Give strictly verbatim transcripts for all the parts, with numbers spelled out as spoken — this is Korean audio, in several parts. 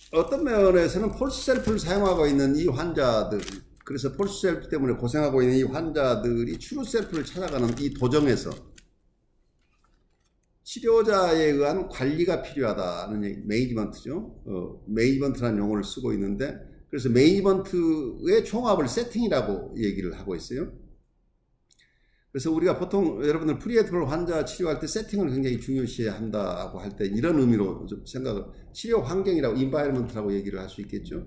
어떤 면에서는 폴스 셀프를 사용하고 있는 이 환자들, 그래서 폴스 셀프 때문에 고생하고 있는 이 환자들이 트루 셀프를 찾아가는 이 도정에서 치료자에 의한 관리가 필요하다는 얘기, 매니지먼트죠. 어, 매니지먼트라는 용어를 쓰고 있는데, 그래서 매니지먼트의 종합을 세팅이라고 얘기를 하고 있어요. 그래서 우리가 보통 여러분들 프리에드롤 환자 치료할 때 세팅을 굉장히 중요시 한다고 할 때 이런 의미로 좀 생각을, 치료 환경이라고, 인바이러먼트라고 얘기를 할 수 있겠죠.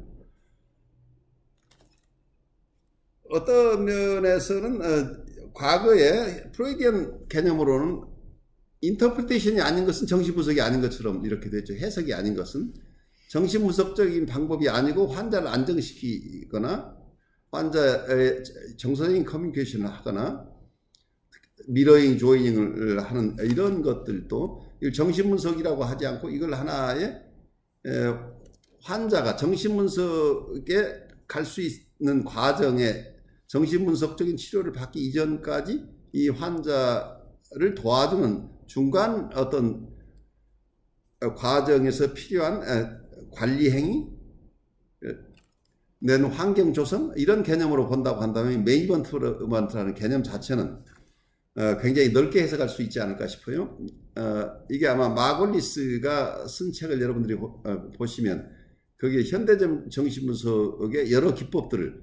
어떤 면에서는 어, 과거에 프로이디언 개념으로는 인터프리테이션이 아닌 것은 정신분석이 아닌 것처럼 이렇게 됐죠. 해석이 아닌 것은 정신분석적인 방법이 아니고 환자를 안정시키거나 환자의 정서적인 커뮤니케이션을 하거나 미러잉, 조이닝을 하는 이런 것들도 정신분석이라고 하지 않고 이걸 하나의 환자가 정신분석에 갈 수 있는 과정에 정신분석적인 치료를 받기 이전까지 이 환자를 도와주는 중간 어떤 과정에서 필요한 관리행위, 낸 환경 조성, 이런 개념으로 본다고 한다면 매니지먼트라는 개념 자체는 굉장히 넓게 해석할 수 있지 않을까 싶어요. 이게 아마 마골리스가 쓴 책을 여러분들이 보시면 거기에 현대적 정신분석의 여러 기법들을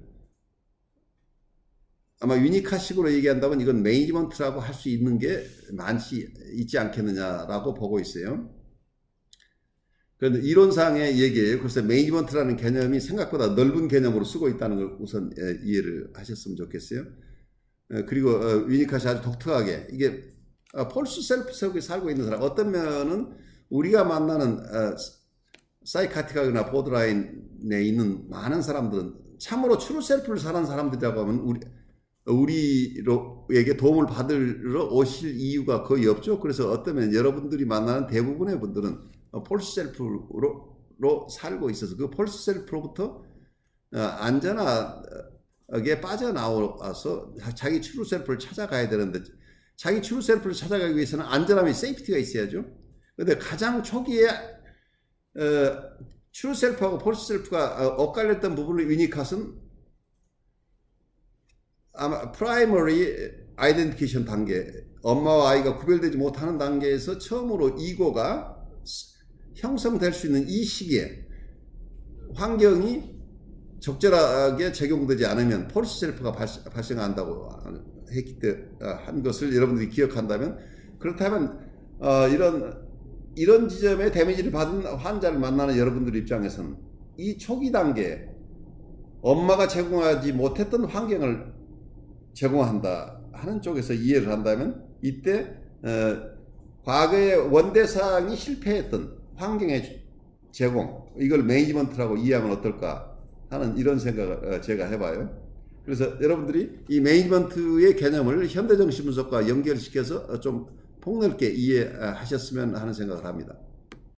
아마 유니카식으로 얘기한다면 이건 매니지먼트라고 할 수 있는 게 많지 있지 않겠느냐라고 보고 있어요. 그런데 이론상의 얘기예요. 그래서 매니지먼트라는 개념이 생각보다 넓은 개념으로 쓰고 있다는 걸 우선 이해를 하셨으면 좋겠어요. 그리고 유니카시 아주 독특하게 이게 폴스 셀프 속에 살고 있는 사람, 어떤 면은 우리가 만나는 사이카틱하거나 보드라인에 있는 많은 사람들은 참으로 트루 셀프를 사는 사람들이라고 하면 우리 우리에게 도움을 받으러 오실 이유가 거의 없죠. 그래서 어쩌면 여러분들이 만나는 대부분의 분들은 폴스 셀프로 살고 있어서 그 폴스 셀프로부터 안전하게 빠져나와서 자기 트루 셀프를 찾아가야 되는데, 자기 트루 셀프를 찾아가기 위해서는 안전함이, 세이프티가 있어야죠. 근데 가장 초기에 트루 셀프하고 폴스 셀프가 엇갈렸던 부분을 유니카스는 아마 프라이머리 아이덴티케이션 단계, 엄마와 아이가 구별되지 못하는 단계에서 처음으로 이고가 형성될 수 있는 이 시기에 환경이 적절하게 적용되지 않으면 폴스 셀프가 발생, 발생한다고 했기 때, 한 것을 여러분들이 기억한다면, 그렇다면 어, 이런 이런 지점에 데미지를 받은 환자를 만나는 여러분들 입장에서는 이 초기 단계에 엄마가 제공하지 못했던 환경을 제공한다 하는 쪽에서 이해를 한다면, 이때 어, 과거에 원대상이 실패했던 환경의 제공, 이걸 매니지먼트라고 이해하면 어떨까 하는 이런 생각을 제가 해봐요. 그래서 여러분들이 이 매니지먼트의 개념을 현대정신분석과 연결시켜서 좀 폭넓게 이해하셨으면 하는 생각을 합니다.